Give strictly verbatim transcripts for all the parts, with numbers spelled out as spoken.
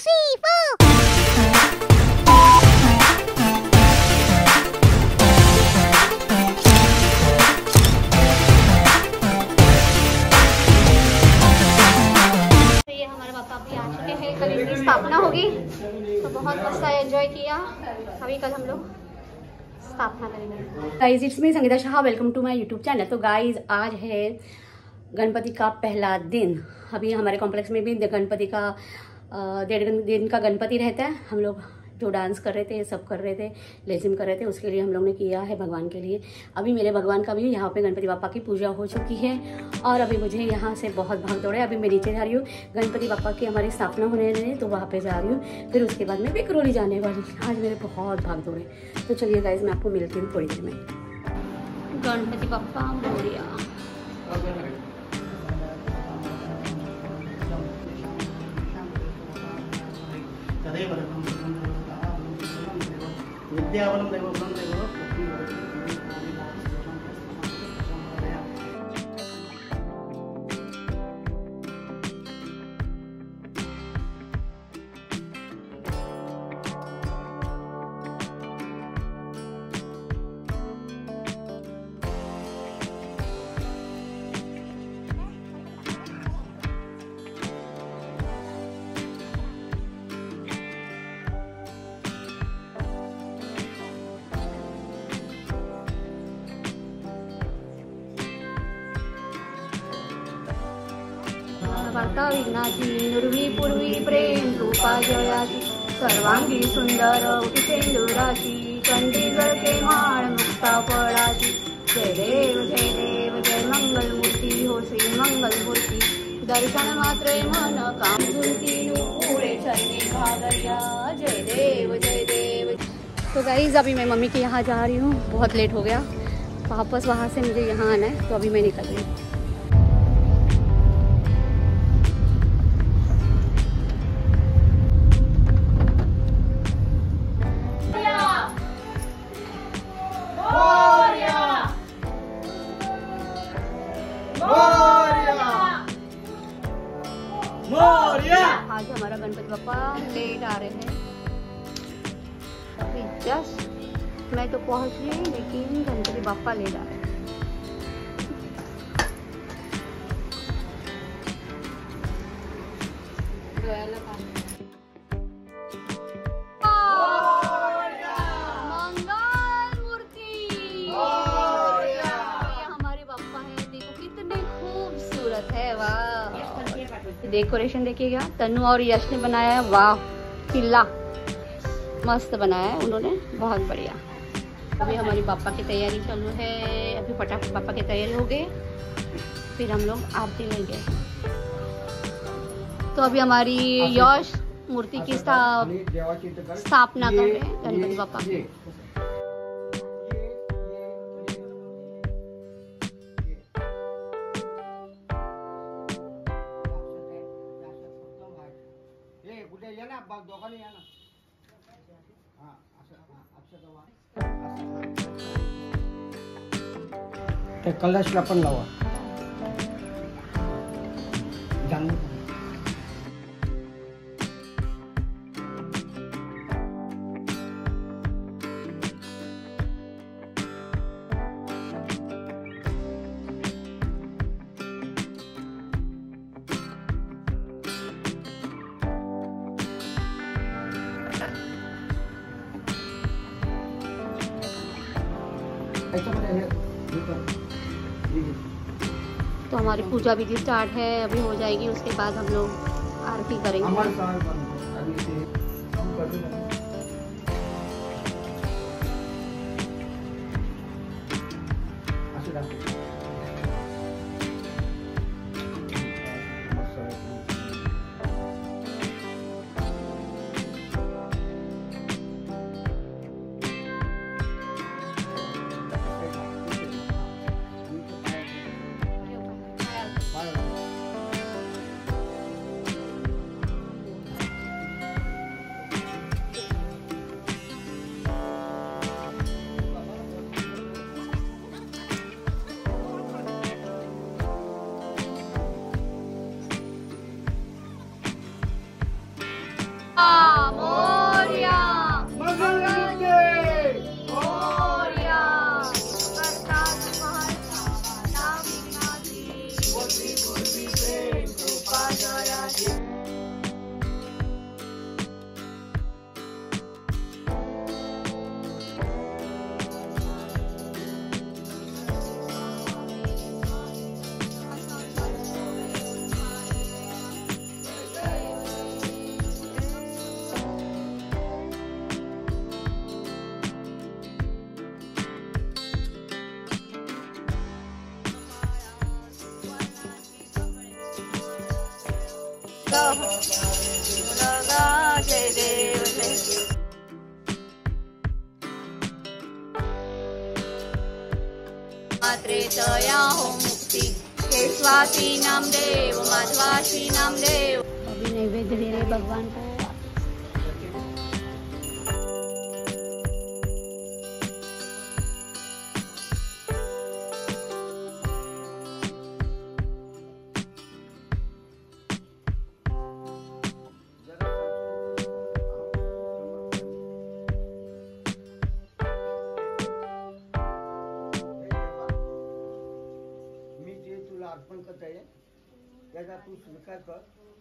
three, four. ये हमारे पापा अभी आ चुके हैं। कल इनकी स्थापना होगी तो बहुत मस्त एंजॉय किया। अभी कल हम लोग स्थापना करेंगे। Guys it's me Sangeeta Shah, welcome to my YouTube channel. तो गाइज आज है गणपति का पहला दिन। अभी हमारे कॉम्प्लेक्स में भी गणपति का डेढ़ दिन का गणपति रहता है। हम लोग जो डांस कर रहे थे, सब कर रहे थे, लेजिम कर रहे थे, उसके लिए हम लोग ने किया है भगवान के लिए। अभी मेरे भगवान का भी यहाँ पे गणपति बापा की पूजा हो चुकी है और अभी मुझे यहाँ से बहुत भाग दौड़ है। अभी मैं नीचे जा रही हूँ, गणपति बापा की हमारी स्थापना होने रही है तो वहाँ पे जा रही हूँ। फिर उसके बाद मैं बिकरोली जाने वाली। आज मेरे बहुत भाग दौड़ है। तो चलिए गाइज मैं आपको मिलती हूँ थोड़ी देर में। गणपति बापा मोरिया। विद्यावलं दैवबलं दैवो वार्ता विघ्नाची नुर्वी पूर्वी प्रेम रूपा जयाची सर्वांगी सुंदर उठिसेंदुराची कंदी गळके माळ मुक्ता फळाची। जय देव जय देव जय मंगल मूर्ती हो श्री मंगल मूर्ती। दर्शन मात्रे मन काम झुलती पूरे चरणी भागरिया। जय देव जय देव। तो गाइज अभी मैं मम्मी के यहाँ जा रही हूँ, बहुत लेट हो गया। वापस वहाँ से मुझे यहाँ आना है तो अभी मैं निकल रही हूँ। आज हमारा गणपति बापा लेट आ रहे हैं। अभी जस्ट मैं तो पहुंच गई लेकिन गणपति बापा लेट आ रहे हैं। मंगल मूर्ति हमारे बापा है। देखो कितने खूबसूरत है। वाह, डेकोरेशन देखिएगा। तनु और यश ने बनाया है। वाह, किला मस्त बनाया है उन्होंने, बहुत बढ़िया। अभी हमारी पापा की तैयारी चालू है। अभी फटाफट पापा की तैयारी हो गई, फिर हम लोग आरती लेंगे। तो अभी हमारी यश मूर्ति की स्थापना कर रहे हैं गणपति बापा की। ते कलशला पण लावा। जानू तो हमारी पूजा विधि स्टार्ट है, अभी हो जाएगी। उसके बाद हम लोग आरती करेंगे। मोरया मोरया जय देव जय मात्रे तया हो मुक्ति केशवासी नाम देव माधवासी नाम देव। अभी नैवेद्य दे रहे भगवान को। अर्पण करता है याचा तू स्वीकार कर।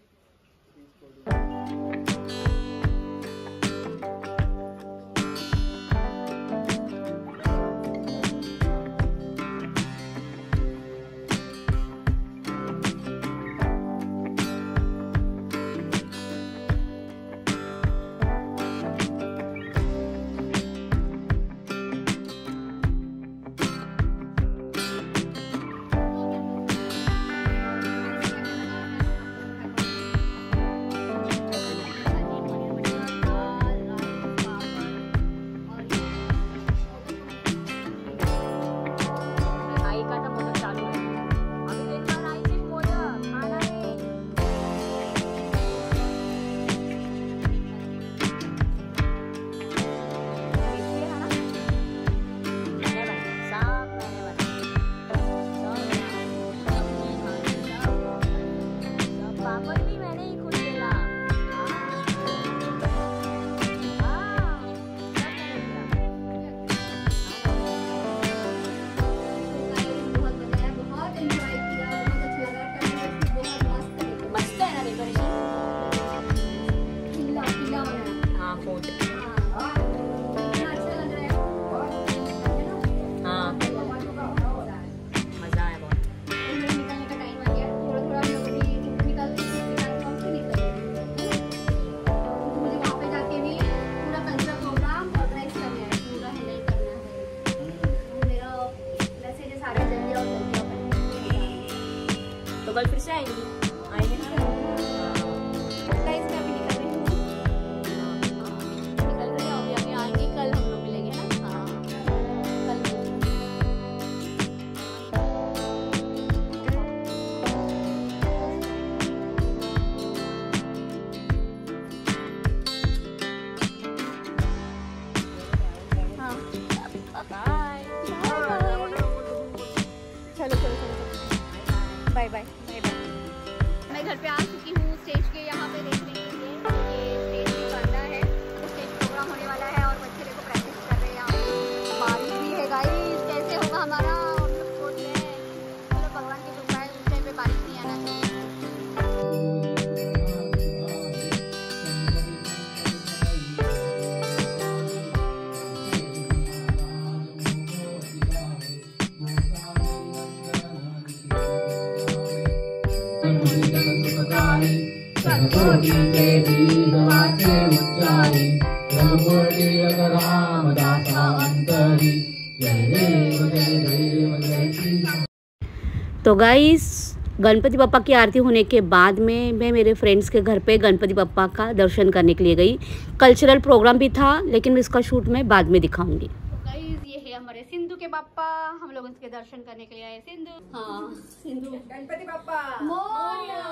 तो कल फिर से आएंगी आएंगे ना। गाइस मैं अभी निकल रही हूँ, निकल रही हूँ अभी अभी आएंगी, कल हम लोग मिलेंगे ना। हाँ कल हाँ बाय चलो चलो चलो बाय बाय बाय बाय। मैं घर पे आ चुकी हूँ स्टेज के यहाँ पे देखने के लिए। ये स्टेज भी बंदा है, स्टेज प्रोग्राम होने वाला है और बच्चे देखो प्रैक्टिस कर रहे हैं यहाँ पे। बारिश भी है गाइस, कैसे होगा हमारा हम लोग सोच रहे हैं। चलो भगवान की कृपा है, उस टाइम पे बारिश नहीं आना चाहिए। तो गाइस गणपति बप्पा की आरती होने के बाद में मैं मेरे फ्रेंड्स के घर पे गणपति बप्पा का दर्शन करने के लिए गई। कल्चरल प्रोग्राम भी था लेकिन इसका शूट मैं बाद में दिखाऊंगी। तो गाइस ये है हमारे सिंधु के बप्पा, हम लोग इसके दर्शन करने के लिए आए। सिंधु हाँ सिंधु गणपति बप्पा मोरया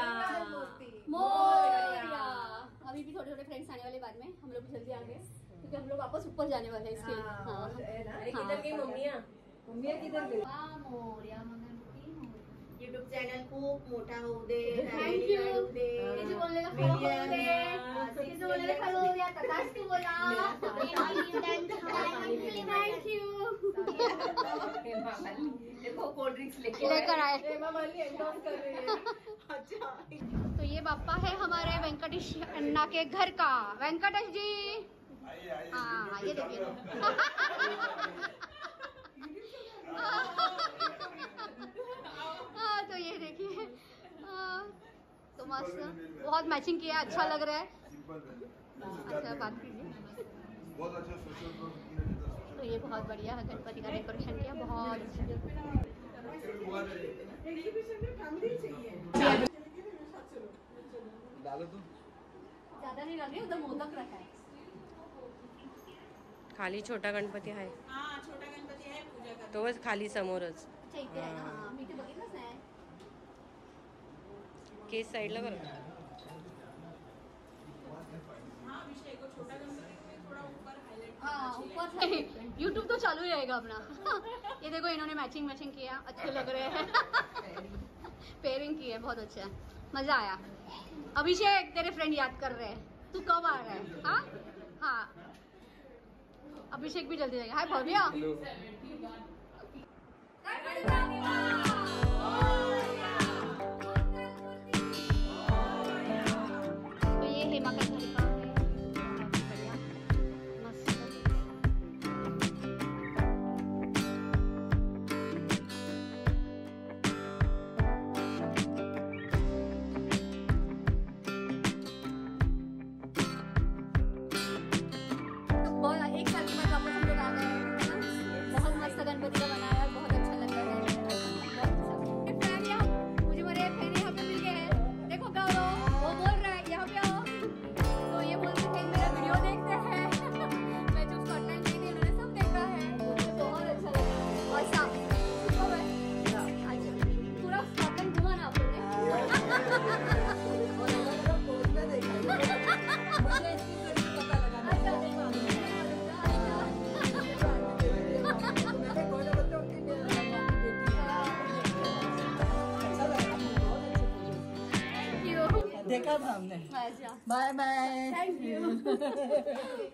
मोरया। अभी भी थोड़े थोड़े फ्रेंड्स आने वाले बाद में, हम लोग जल्दी आ गए क्योंकि हम लोग वापस ऊपर जाने वाले हैं इसके लिए। हाँ किधर गई मम्मियाँ मम्मियाँ किधर गई? मोरया यूट्यूब चॅनल खूप मोठा होऊ दे, थँक्यू बोलले का खूप होऊ दे, थैंक यू। देखो कोल्ड ड्रिंक्स लेके लेकर आए। हेमा मालिनी एंडोर्स कर रही है। अच्छा तो ये पापा है हमारे वेंकटेश अन्ना के घर का। वेंकटेश जी हाँ ये देखिए। हाँ तो ये देखिए तो मस्त बहुत मैचिंग किया, अच्छा लग रहा है। अच्छा बात कीजिए। तो ये बहुत बढ़िया है, गणपति का डेकोरेशन किया बहुत अच्छा। ज्यादा नहीं लग रही, उधर मोदक रखा है। खाली छोटा गणपती आहे. हाँ छोटा गणपती आहे पूजा करतो. तो बस खाली समोरच. अच्छा इथे आहे ना, मी ते बघितलंच नाही. केस साइडला बरं. हाँ अभिषेक को छोटा गणपती में थोड़ा ऊपर हाईलाइट. हाँ ऊपर यूट्यूब तो चालू ही रहेगा अपना। ये देखो इन्होंने मैचिंग मैचिंग किया, अच्छे लग रहे हैं। पेयरिंग की है, बहुत अच्छा है, मजा आया। अभिषेक तेरे फ्रेंड याद कर रहे हैं, तू कब आ रहा है? हाँ हाँ अभिषेक भी जल्दी जाएगा। हाय भव्या। तो ये हेमा का घर का है, बढ़िया मस्त। एक साल के बाद वापस हम लोग आ गए हैं, बहुत मस्त गणपति का बनाया, बहुत अच्छा लग रहा है। फ्रेंड यहाँ मुझे मेरे फ्रेंड यहाँ पे मिल गए हैं, देखो गौरव वो बोल रहा है यहाँ पे आओ, तो ये बोलते थे मेरा वीडियो देखते हैं। मैं जो स्कॉटलैंड गई थी उन्होंने सब देखा है, मुझे बहुत अच्छा लगा। और साफ पूरा स्कॉटलैंड घुमा ना आपने। देखा था हमने। अच्छा बाय बाय। Thank you.